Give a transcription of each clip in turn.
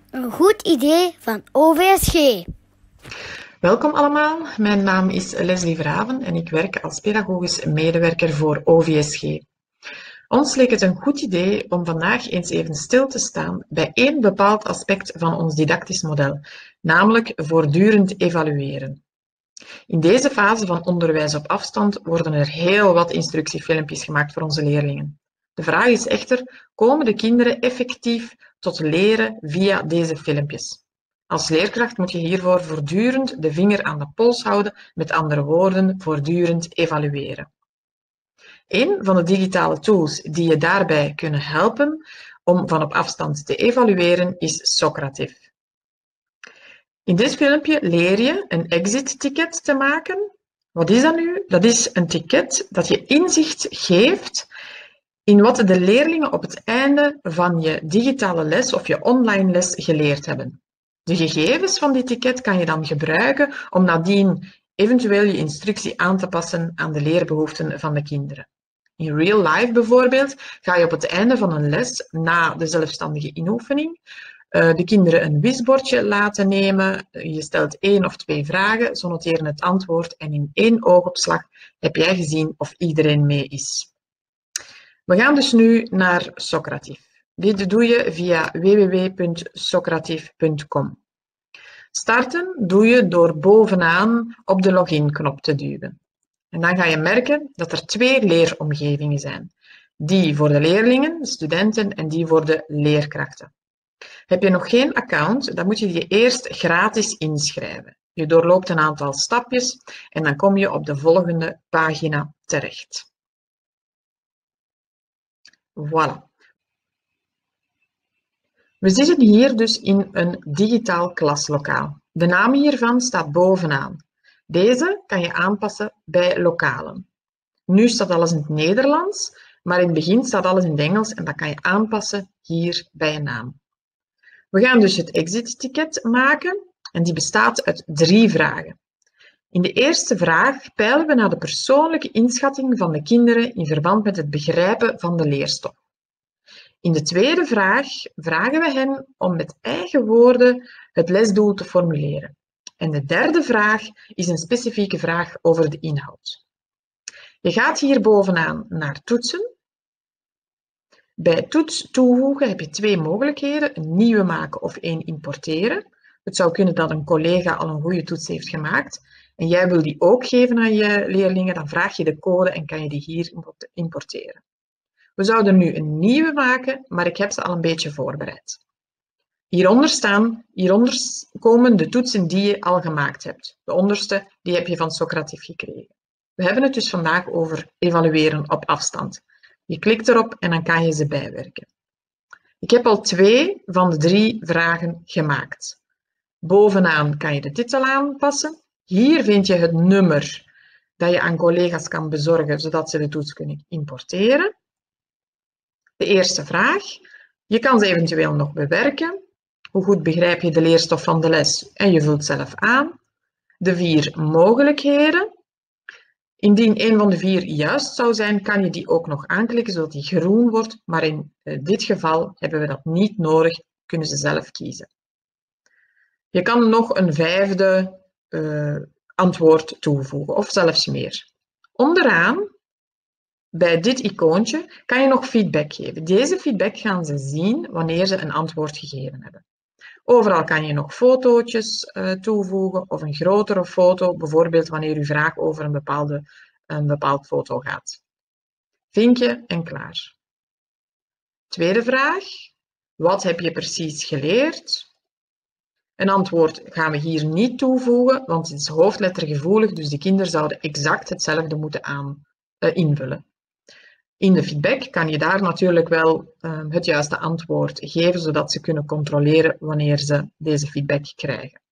Een goed idee van OVSG. Welkom allemaal, mijn naam is Leslie Verhaven en ik werk als pedagogisch medewerker voor OVSG. Ons leek het een goed idee om vandaag eens even stil te staan bij één bepaald aspect van ons didactisch model, namelijk voortdurend evalueren. In deze fase van onderwijs op afstand worden er heel wat instructiefilmpjes gemaakt voor onze leerlingen. De vraag is echter, komen de kinderen effectief tot leren via deze filmpjes? Als leerkracht moet je hiervoor voortdurend de vinger aan de pols houden, met andere woorden, voortdurend evalueren. Een van de digitale tools die je daarbij kunnen helpen om van op afstand te evalueren is Socrative. In dit filmpje leer je een exit-ticket te maken. Wat is dat nu? Dat is een ticket dat je inzicht geeft in wat de leerlingen op het einde van je digitale les of je online les geleerd hebben. De gegevens van dit ticket kan je dan gebruiken om nadien eventueel je instructie aan te passen aan de leerbehoeften van de kinderen. In real life bijvoorbeeld ga je op het einde van een les, na de zelfstandige inoefening, de kinderen een wisbordje laten nemen. Je stelt 1 of 2 vragen, ze noteren het antwoord en in 1 oogopslag heb jij gezien of iedereen mee is. We gaan dus nu naar Socrative. Dit doe je via www.socrative.com. Starten doe je door bovenaan op de login-knop te duwen. En dan ga je merken dat er 2 leeromgevingen zijn. Die voor de leerlingen, de studenten, en die voor de leerkrachten. Heb je nog geen account, dan moet je je eerst gratis inschrijven. Je doorloopt een aantal stapjes en dan kom je op de volgende pagina terecht. Voilà. We zitten hier dus in een digitaal klaslokaal. De naam hiervan staat bovenaan. Deze kan je aanpassen bij lokalen. Nu staat alles in het Nederlands, maar in het begin staat alles in het Engels en dat kan je aanpassen hier bij je naam. We gaan dus het exit-ticket maken en die bestaat uit 3 vragen. In de eerste vraag peilen we naar de persoonlijke inschatting van de kinderen in verband met het begrijpen van de leerstof. In de tweede vraag vragen we hen om met eigen woorden het lesdoel te formuleren. En de derde vraag is een specifieke vraag over de inhoud. Je gaat hier bovenaan naar toetsen. Bij toets toevoegen heb je 2 mogelijkheden, een nieuwe maken of 1 importeren. Het zou kunnen dat een collega al een goede toets heeft gemaakt en jij wil die ook geven aan je leerlingen, dan vraag je de code en kan je die hier importeren. We zouden nu een nieuwe maken, maar ik heb ze al een beetje voorbereid. Hieronder komen de toetsen die je al gemaakt hebt. De onderste, die heb je van Socrative gekregen. We hebben het dus vandaag over evalueren op afstand. Je klikt erop en dan kan je ze bijwerken. Ik heb al 2 van de 3 vragen gemaakt. Bovenaan kan je de titel aanpassen. Hier vind je het nummer dat je aan collega's kan bezorgen, zodat ze de toets kunnen importeren. De eerste vraag. Je kan ze eventueel nog bewerken. Hoe goed begrijp je de leerstof van de les en je vult zelf aan. De 4 mogelijkheden. Indien een van de 4 juist zou zijn, kan je die ook nog aanklikken zodat die groen wordt, maar in dit geval hebben we dat niet nodig, kunnen ze zelf kiezen. Je kan nog een 5e antwoord toevoegen of zelfs meer. Onderaan, bij dit icoontje, kan je nog feedback geven. Deze feedback gaan ze zien wanneer ze een antwoord gegeven hebben. Overal kan je nog fotootjes toevoegen of een grotere foto, bijvoorbeeld wanneer uw vraag over een bepaald foto gaat. Vinkje en klaar. Tweede vraag. Wat heb je precies geleerd? Een antwoord gaan we hier niet toevoegen, want het is hoofdlettergevoelig, dus de kinderen zouden exact hetzelfde moeten invullen. In de feedback kan je daar natuurlijk wel het juiste antwoord geven, zodat ze kunnen controleren wanneer ze deze feedback krijgen.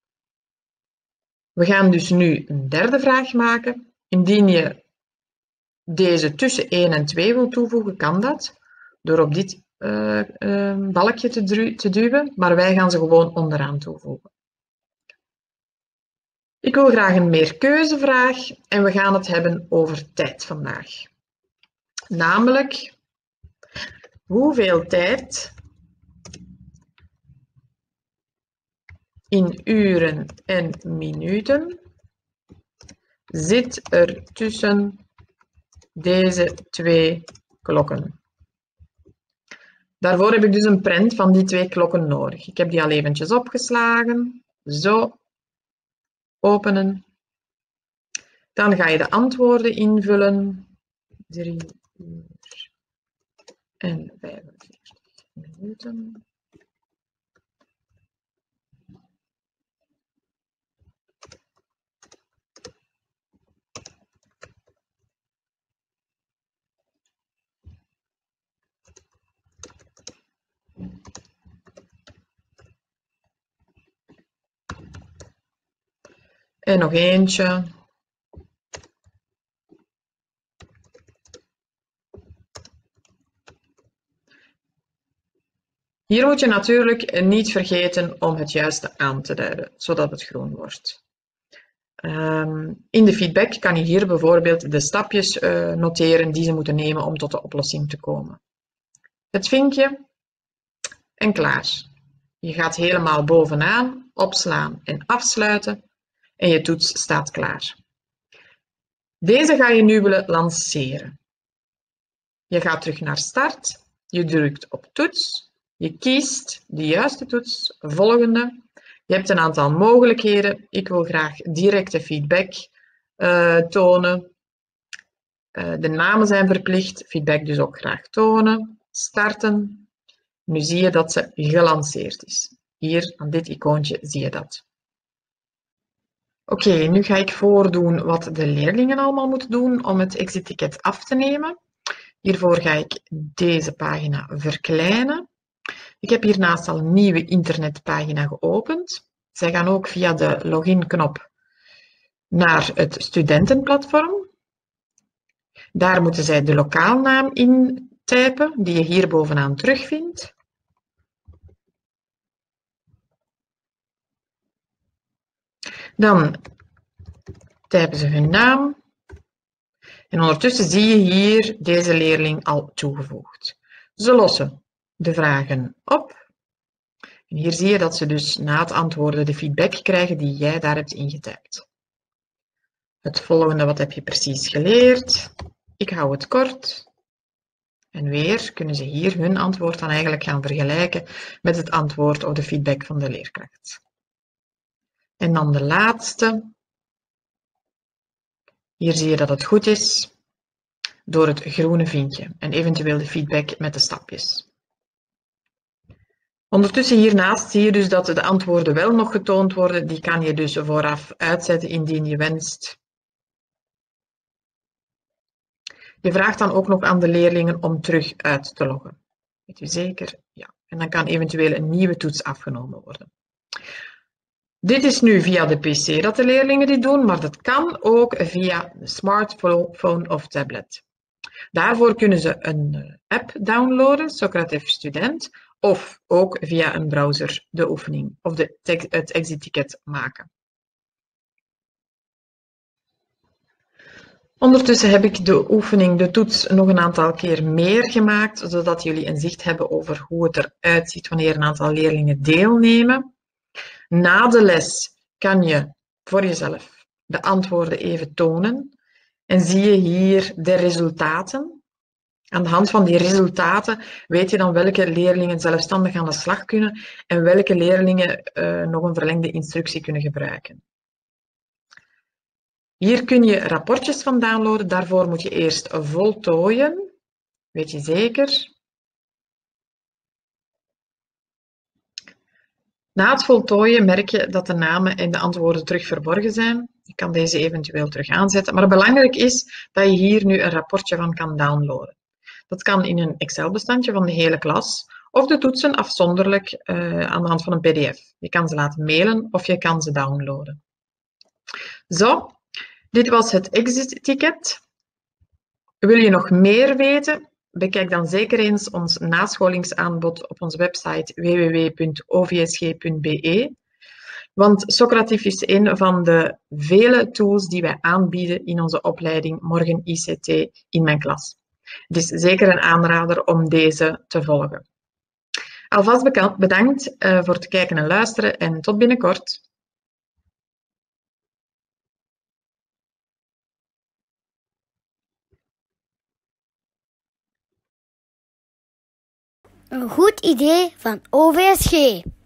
We gaan dus nu een derde vraag maken. Indien je deze tussen 1 en 2 wil toevoegen, kan dat door op dit balkje te duwen, maar wij gaan ze gewoon onderaan toevoegen. Ik wil graag een meerkeuzevraag en we gaan het hebben over tijd vandaag. Namelijk, hoeveel tijd in uren en minuten zit er tussen deze twee klokken? Daarvoor heb ik dus een prent van die twee klokken nodig. Ik heb die al eventjes opgeslagen. Zo. Openen. Dan ga je de antwoorden invullen. 3 uur en 45 minuten. En nog eentje. Hier moet je natuurlijk niet vergeten om het juiste aan te duiden, zodat het groen wordt. In de feedback kan je hier bijvoorbeeld de stapjes noteren die ze moeten nemen om tot de oplossing te komen. Het vinkje en klaar. Je gaat helemaal bovenaan opslaan en afsluiten en je toets staat klaar. Deze ga je nu willen lanceren. Je gaat terug naar start, je drukt op toets, je kiest de juiste toets, volgende. Je hebt een aantal mogelijkheden. Ik wil graag directe feedback tonen. De namen zijn verplicht, feedback dus ook graag tonen. Starten. Nu zie je dat ze gelanceerd is. Hier aan dit icoontje zie je dat. Oké, nu ga ik voordoen wat de leerlingen allemaal moeten doen om het exit-ticket af te nemen. Hiervoor ga ik deze pagina verkleinen. Ik heb hiernaast al een nieuwe internetpagina geopend. Zij gaan ook via de login-knop naar het studentenplatform. Daar moeten zij de lokaalnaam intypen, die je hier bovenaan terugvindt. Dan typen ze hun naam. En ondertussen zie je hier deze leerling al toegevoegd. Ze lossen de vragen op. En hier zie je dat ze dus na het antwoorden de feedback krijgen die jij daar hebt ingetypt. Het volgende, wat heb je precies geleerd? Ik hou het kort. En weer kunnen ze hier hun antwoord dan eigenlijk gaan vergelijken met het antwoord of de feedback van de leerkracht. En dan de laatste. Hier zie je dat het goed is door het groene vinkje en eventueel de feedback met de stapjes. Ondertussen hiernaast zie je dus dat de antwoorden wel nog getoond worden. Die kan je dus vooraf uitzetten indien je wenst. Je vraagt dan ook nog aan de leerlingen om terug uit te loggen. Weet u zeker? Ja. En dan kan eventueel een nieuwe toets afgenomen worden. Dit is nu via de PC dat de leerlingen dit doen, maar dat kan ook via de smartphone of tablet. Daarvoor kunnen ze een app downloaden, Socrative Student, of ook via een browser de oefening of het exit-ticket maken. Ondertussen heb ik de oefening, de toets, nog een aantal keer meer gemaakt, zodat jullie een zicht hebben over hoe het eruit ziet wanneer een aantal leerlingen deelnemen. Na de les kan je voor jezelf de antwoorden even tonen en zie je hier de resultaten. Aan de hand van die resultaten weet je dan welke leerlingen zelfstandig aan de slag kunnen en welke leerlingen nog een verlengde instructie kunnen gebruiken. Hier kun je rapportjes van downloaden. Daarvoor moet je eerst voltooien. Weet je zeker? Na het voltooien merk je dat de namen en de antwoorden terug verborgen zijn. Je kan deze eventueel terug aanzetten. Maar belangrijk is dat je hier nu een rapportje van kan downloaden. Dat kan in een Excel-bestandje van de hele klas of de toetsen afzonderlijk aan de hand van een PDF. Je kan ze laten mailen of je kan ze downloaden. Zo, dit was het exit-ticket. Wil je nog meer weten? Bekijk dan zeker eens ons nascholingsaanbod op onze website www.ovsg.be. Want Socrative is een van de vele tools die wij aanbieden in onze opleiding Morgen ICT in mijn klas. Het is zeker een aanrader om deze te volgen. Alvast bedankt voor het kijken en luisteren en tot binnenkort. Een goed idee van OVSG.